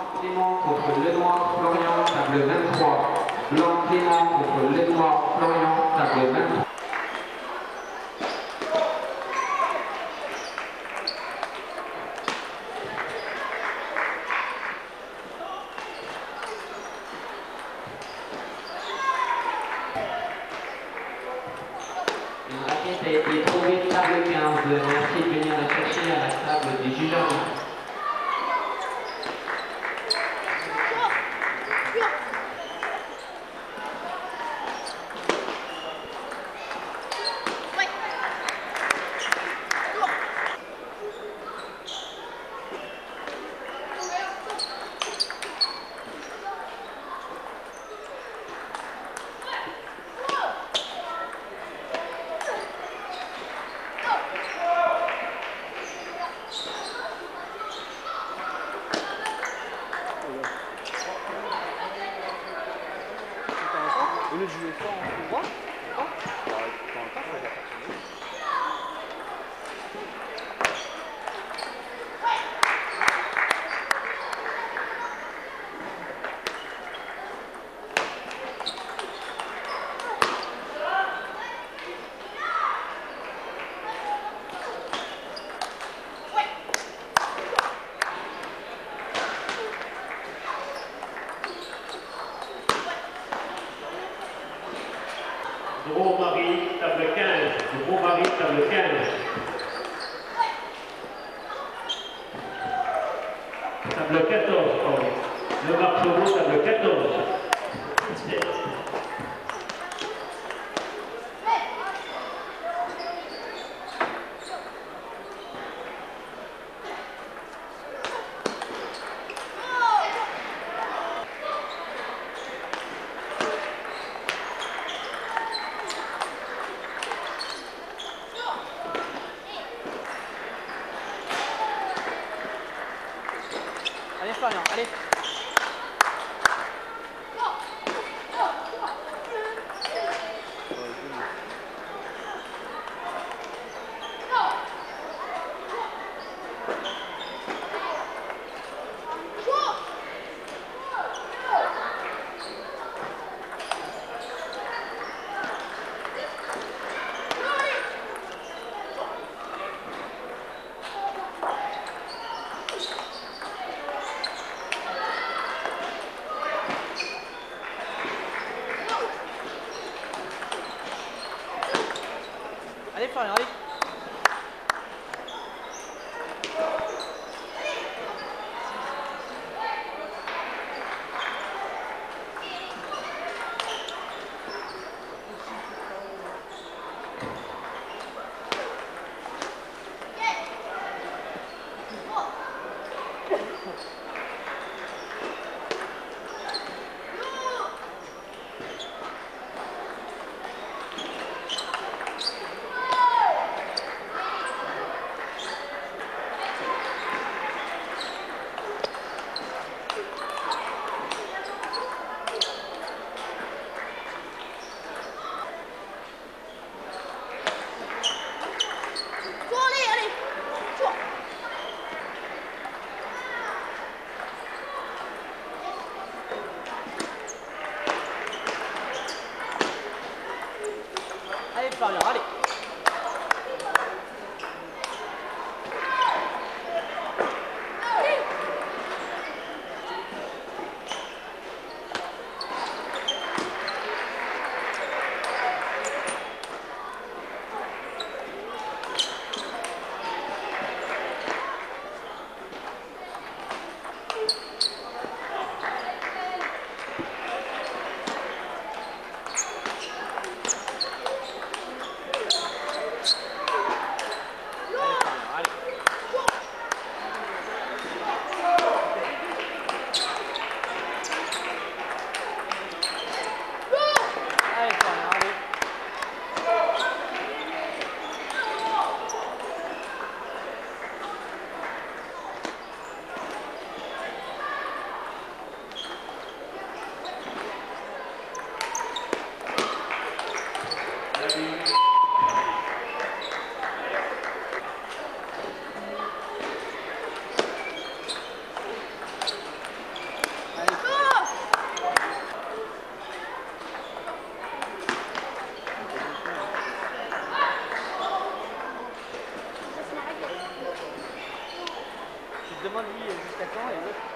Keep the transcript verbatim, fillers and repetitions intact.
Clément contre Lenoir Florian, table vingt-trois. Blanc Clément contre Lenoir Florian, table vingt-trois. Une raquette a été trouvée, table quinze. Merci de venir la chercher à la table des juges arbitres. Au lieu de jouer ça en droit, dans le temps, ça va pas. Gros Marie, table quinze. Gros Marie, table quinze. Table quatorze, pardon. Le Marceau, table quatorze. Allez Florian, allez. Non, il y en a qui